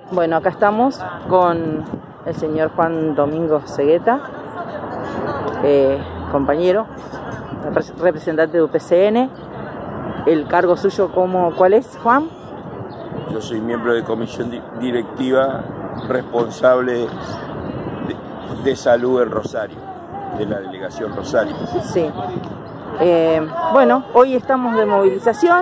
Bueno, acá estamos con el señor Juan Domingo Segueta, compañero, representante de UPCN. ¿El cargo suyo cuál es, Juan? Yo soy miembro de comisión directiva responsable de salud en Rosario, de la delegación Rosario. Sí. Bueno, hoy estamos de movilización.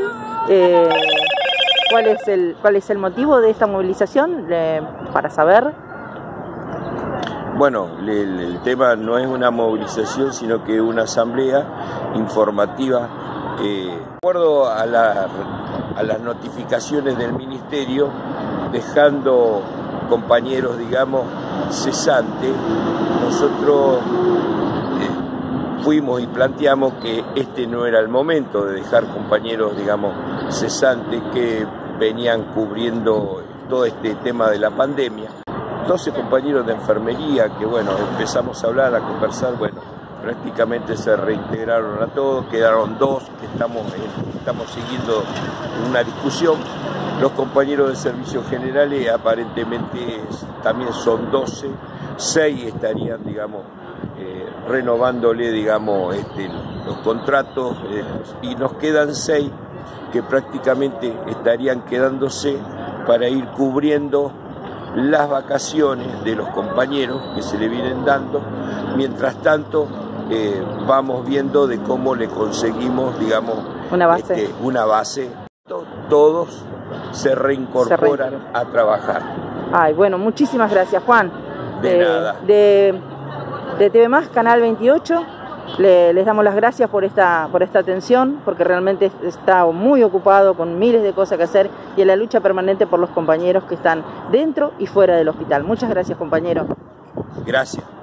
¿Cuál es el motivo de esta movilización? Para saber. Bueno, el tema no es una movilización, sino que una asamblea informativa. De acuerdo a las notificaciones del Ministerio, dejando compañeros, digamos, cesantes, nosotros fuimos y planteamos que este no era el momento de dejar compañeros, digamos, cesantes que venían cubriendo todo este tema de la pandemia. 12 compañeros de enfermería que, bueno, empezamos a hablar, a conversar, bueno, prácticamente se reintegraron a todos, quedaron 2 que estamos siguiendo una discusión. Los compañeros de servicios generales aparentemente también son 12, 6 estarían, digamos, renovándole, digamos, los contratos, y nos quedan 6 que prácticamente estarían quedándose para ir cubriendo las vacaciones de los compañeros que se le vienen dando. Mientras tanto, vamos viendo de cómo le conseguimos, digamos, una base. Todos se reincorporan a trabajar. Ay, bueno, muchísimas gracias, Juan. De nada. De TV Más, Canal 28, les damos las gracias por esta atención, porque realmente está muy ocupado con miles de cosas que hacer y en la lucha permanente por los compañeros que están dentro y fuera del hospital. Muchas gracias, compañero. Gracias.